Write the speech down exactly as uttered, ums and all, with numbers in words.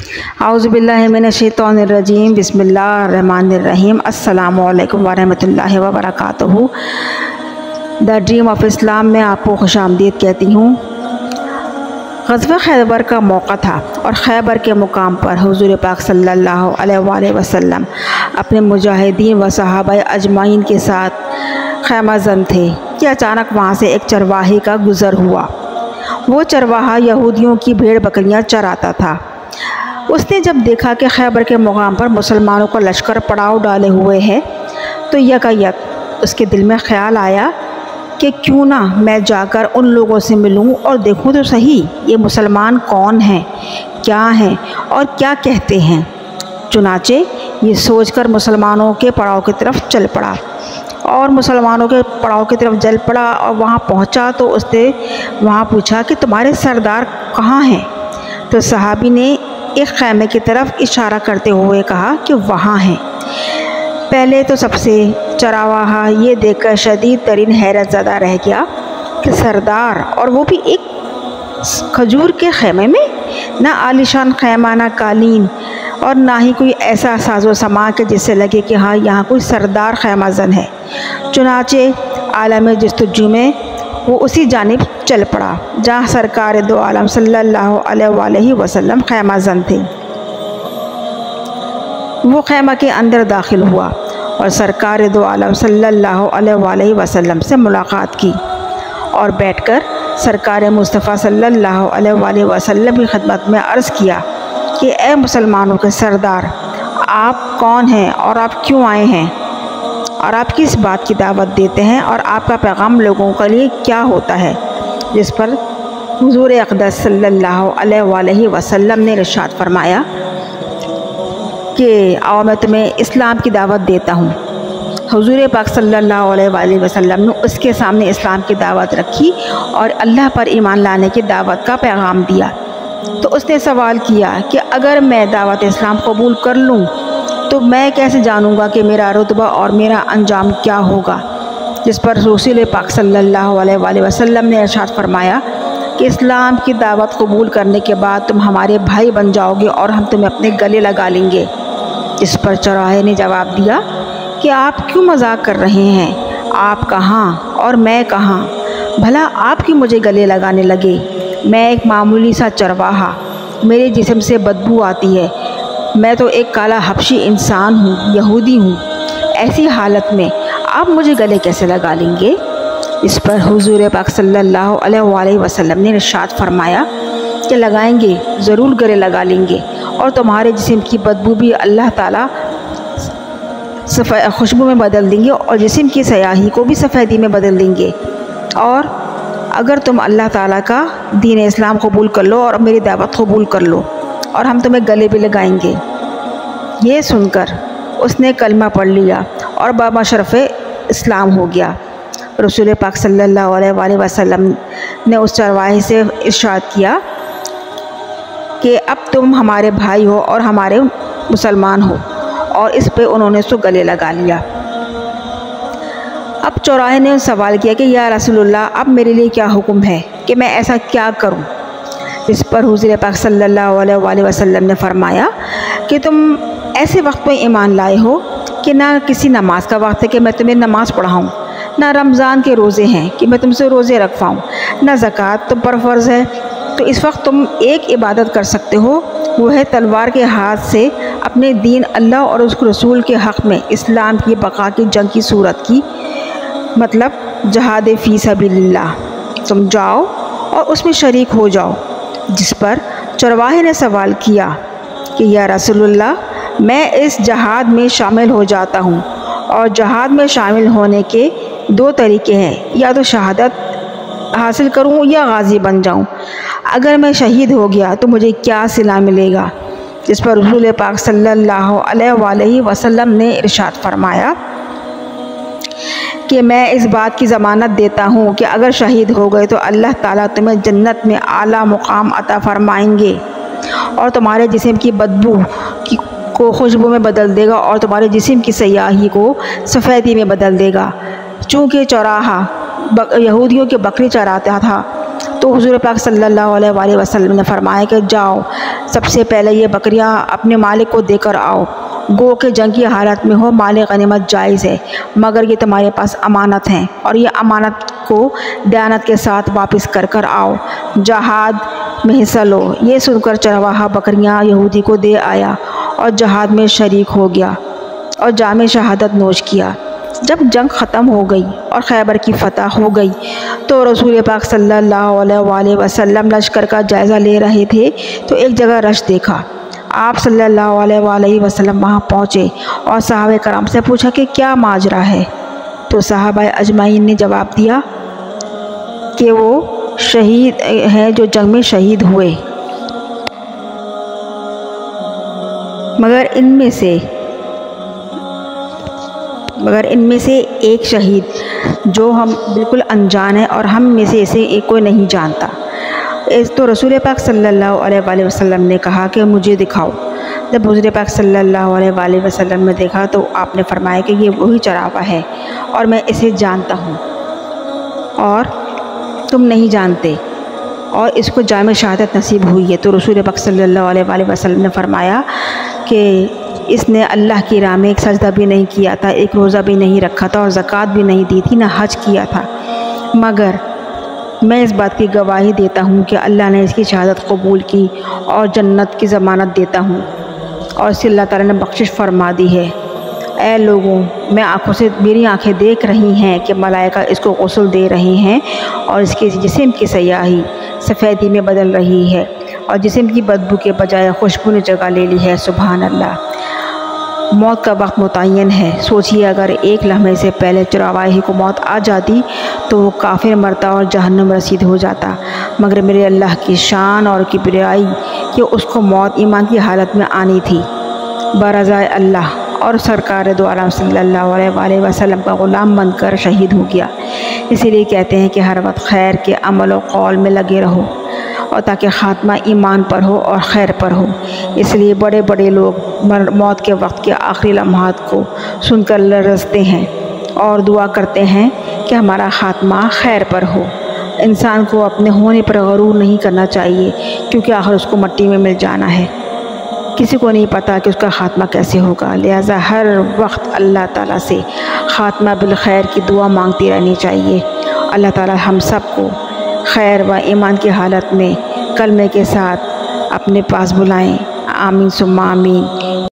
اعوذ باللہ من الشیطان الرجیم بسم اللہ الرحمن الرحیم السلام علیکم ورحمۃ اللہ وبرکاتہ۔ دا ڈریم آف اسلام میں آپ کو خوش آمدید کہتی ہوں۔ غزوہ خیبر کا موقع تھا اور خیبر کے مقام پر حضور پاک صلی اللہ علیہ وآلہ وسلم اپنے مجاہدین و صحابہ اجمعین کے ساتھ خیمہ زن تھے کہ اچانک وہاں سے ایک چرواہی کا گزر ہوا۔ وہ چرواہا یہودیوں کی بھیڑ بکریاں چراتا تھا۔ اس نے جب دیکھا کہ خیبر کے مقام پر مسلمانوں کا لشکر پڑاؤ ڈالے ہوئے ہے تو یکایک اس کے دل میں خیال آیا کہ کیوں نہ میں جا کر ان لوگوں سے ملوں اور دیکھوں تو صحیح یہ مسلمان کون ہیں، کیا ہیں اور کیا کہتے ہیں۔ چنانچہ یہ سوچ کر مسلمانوں کے پڑاؤ کی طرف چل پڑا اور مسلمانوں کے پڑاؤ کی طرف چل پڑا اور وہاں پہنچا تو اس نے وہاں پوچھا کہ تمہارے سردار کہاں ہیں؟ تو صحابی نے ایک خیمے کی طرف اشارہ کرتے ہوئے کہا کہ وہاں ہیں۔ پہلے تو سب سے چرواہا یہ دیکھ کر شدید ترین حیرت زدہ رہ گیا کہ سردار، اور وہ بھی ایک کھجور کے خیمے میں، نہ عالیشان خیمہ، نہ قالین اور نہ ہی کوئی ایسا ساز و سامان کہ جس سے لگے کہ ہاں یہاں کوئی سردار خیمہ زن ہے۔ چنانچہ عالم جستجو میں وہ اسی جانب چل پڑا جہاں سرکار دو عالم صلی اللہ علیہ وآلہ وسلم خیمہ زن تھے۔ وہ خیمہ کے اندر داخل ہوا اور سرکار دو عالم صلی اللہ علیہ وآلہ وسلم سے ملاقات کی اور بیٹھ کر سرکار مصطفیٰ صلی اللہ علیہ وآلہ وسلم کی خدمت میں عرض کیا کہ اے مسلمانوں کے سردار، آپ کون ہیں اور آپ کیوں آئے ہیں اور آپ کس بات کی دعوت دیتے ہیں اور آپ کا پیغام لوگوں کے لیے کیا ہوتا ہے؟ جس پر حضور اقدس صلی اللہ علیہ وآلہ وسلم نے ارشاد فرمایا کہ آؤ میں تمہیں اسلام کی دعوت دیتا ہوں۔ حضور پاک صلی اللہ علیہ وآلہ وسلم نے اس کے سامنے اسلام کی دعوت رکھی اور اللہ پر ایمان لانے کی دعوت کا پیغام دیا۔ تو اس نے سوال کیا کہ اگر میں دعوت اسلام قبول کر لوں تو میں کیسے جانوں گا کہ میرا رتبہ اور میرا انجام کیا ہوگا؟ جس پر رسول پاک صلی اللہ علیہ وآلہ وسلم نے ارشاد فرمایا کہ اسلام کی دعوت قبول کرنے کے بعد تم ہمارے بھائی بن جاؤ گے اور ہم تمہیں اپنے گلے لگا لیں گے۔ اس پر چرواہے نے جواب دیا کہ آپ کیوں مذاق کر رہے ہیں؟ آپ کہاں اور میں کہاں؟ بھلا آپ کیوں مجھے گلے لگانے لگے؟ میں ایک معمولی سا چرواہا، میرے جسم سے بدبو آتی ہے، میں تو ایک کالا حبشی انسان ہوں، یہودی ہوں، ایسی حالت میں آپ مجھے گلے کیسے لگا لیں گے؟ اس پر حضور پاک صلی اللہ علیہ وآلہ وسلم نے ارشاد فرمایا کہ لگائیں گے، ضرور گلے لگا لیں گے، اور تمہارے جسم کی بدبو بھی اللہ تعالیٰ خوشبو میں بدل دیں گے اور جسم کی سیاہی کو بھی سفیدی میں بدل دیں گے، اور اگر تم اللہ تعالیٰ کا دین اسلام قبول کر لو اور میری دعوت قبول کر لو اور ہم تمہیں گلے بھی لگائیں گے۔ یہ سن کر اس نے کلمہ پڑھ لیا اور بمشرف اسلام ہو گیا۔ رسول پاک صلی اللہ علیہ وآلہ وسلم نے اس چرواہے سے ارشاد کیا کہ اب تم ہمارے بھائی ہو اور ہمارے مسلمان ہو، اور اس پہ انہوں نے اس کو گلے لگا لیا۔ اب چرواہے نے سوال کیا کہ یا رسول اللہ، اب میرے لیے کیا حکم ہے کہ میں ایسا کیا کروں؟ اس پر حضور پاک صلی اللہ علیہ وآلہ وسلم نے فرمایا کہ تم ایسے وقت میں ایمان لائے ہو کہ نہ کسی نماز کا وقت ہے کہ میں تمہیں نماز پڑھاؤں، نہ رمضان کے روزے ہیں کہ میں تم سے روزے رکھواؤں، نہ زکوٰۃ تم پر فرض ہے، تو اس وقت تم ایک عبادت کر سکتے ہو، وہ ہے تلوار کے ہاتھ سے اپنے دین اللہ اور اس کے رسول کے حق میں اسلام کی بقا کی جنگ کی صورت کی، مطلب جہاد فی سبیل اللہ، تم جاؤ اور اس میں شریک ہو جاؤ۔ جس پر چرواہے نے سوال کیا کہ یا رسول اللہ، میں اس جہاد میں شامل ہو جاتا ہوں، اور جہاد میں شامل ہونے کے دو طریقے ہیں، یا تو شہادت حاصل کروں یا غازی بن جاؤں، اگر میں شہید ہو گیا تو مجھے کیا صلہ ملے گا؟ جس پر رسول پاک صلی اللہ علیہ وآلہ وسلم نے ارشاد فرمایا کہ میں اس بات کی ضمانت دیتا ہوں کہ اگر شہید ہو گئے تو اللہ تعالیٰ تمہیں جنت میں اعلیٰ مقام عطا فرمائیں گے اور تمہارے جسم کی بدبو کی کو خوشبو میں بدل دے گا اور تمہارے جسم کی سیاہی کو سفیدی میں بدل دے گا۔ چونکہ چراہا یہودیوں کے بکری چراتا تھا تو حضور پاک صلی اللہ علیہ وآلہ وسلم نے فرمایا کہ جاؤ سب سے پہلے یہ بکریاں اپنے مالک کو دے کر آؤ، گو کہ جنگ کی حالت میں ہو مال غنیمت جائز ہے، مگر یہ تمہارے پاس امانت ہیں اور یہ امانت کو دیانت کے ساتھ واپس کر کر آؤ، جہاد میں حصہ لو۔ یہ سن کر چرواہا بکریاں یہودی کو دے آیا اور جہاد میں شریک ہو گیا اور جام شہادت نوش کیا۔ جب جنگ ختم ہو گئی اور خیبر کی فتح ہو گئی تو رسول پاک صلی اللہ علیہ وآلہ وسلم لشکر کا جائزہ لے رہے تھے تو ایک جگہ رش دیکھا۔ آپ صلی اللہ علیہ وآلہ وسلم وہاں پہنچے اور صحابہ کرام سے پوچھا کہ کیا ماجرا ہے، تو صحابہ اجمعین نے جواب دیا کہ وہ شہید ہیں جو جنگ میں شہید ہوئے، مگر ان میں سے مگر ان میں سے ایک شہید جو ہم بالکل انجان ہے اور ہم میں سے اسے ایک کوئی نہیں جانتا۔ تو رسول پاک صلی اللہ علیہ وآلہ وسلم نے کہا کہ مجھے دکھاؤ۔ جب حضور پاک صلی اللہ علیہ وآلہ وسلم نے دیکھا تو آپ نے فرمایا کہ یہ وہی چراوا ہے اور میں اسے جانتا ہوں اور تم نہیں جانتے، اور اس کو جامع شہادت نصیب ہوئی ہے۔ تو رسول پاک صلی اللہ علیہ وآلہ وسلم نے فرمایا کہ اس نے اللہ کی راہ میں ایک سجدہ بھی نہیں کیا تھا، ایک روزہ بھی نہیں رکھا تھا اور زکوٰۃ بھی نہیں دی تھی، نہ حج کیا تھا، مگر میں اس بات کی گواہی دیتا ہوں کہ اللہ نے اس کی شہادت قبول کی اور جنت کی ضمانت دیتا ہوں اور اسے اللہ تعالیٰ نے بخشش فرما دی ہے۔ اے لوگوں، میں آنکھوں سے میری آنکھیں دیکھ رہی ہیں کہ ملائکہ اس کو غسل دے رہے ہیں اور اس کے جسم کی سیاہی سفیدی میں بدل رہی ہے اور جسم کی بدبو کے بجائے خوشبو نے جگہ لے لی ہے۔ سبحان اللہ۔ موت کا وقت متعین ہے۔ سوچئے اگر ایک لمحے سے پہلے چرواہے کو موت آ جاتی تو وہ کافر مرتا اور جہنم رسید ہو جاتا، مگر میرے اللہ کی شان اور کبریائی کہ اس کو موت ایمان کی حالت میں آنی تھی، برضائے اللہ اور سرکار دو عالم صلی اللہ علیہ وآلہ وسلم کا غلام بن کر شہید ہو گیا۔ اسی لیے کہتے ہیں کہ ہر وقت خیر کے عمل و قول میں لگے رہو اور تاکہ خاتمہ ایمان پر ہو اور خیر پر ہو۔ اس لیے بڑے بڑے لوگ موت کے وقت کے آخری لمحات کو سن کر لرزتے ہیں اور دعا کرتے ہیں کہ ہمارا خاتمہ خیر پر ہو۔ انسان کو اپنے ہونے پر غرور نہیں کرنا چاہیے، کیونکہ آخر اس کو مٹی میں مل جانا ہے، کسی کو نہیں پتہ کہ اس کا خاتمہ کیسے ہوگا۔ لہٰذا ہر وقت اللہ تعالیٰ سے خاتمہ بالخیر کی دعا مانگتی رہنی چاہیے۔ اللہ تعالیٰ ہم سب کو خیر و ایمان کی حالت میں کلمے کے ساتھ اپنے پاس بلائیں۔ آمین ثم آمین۔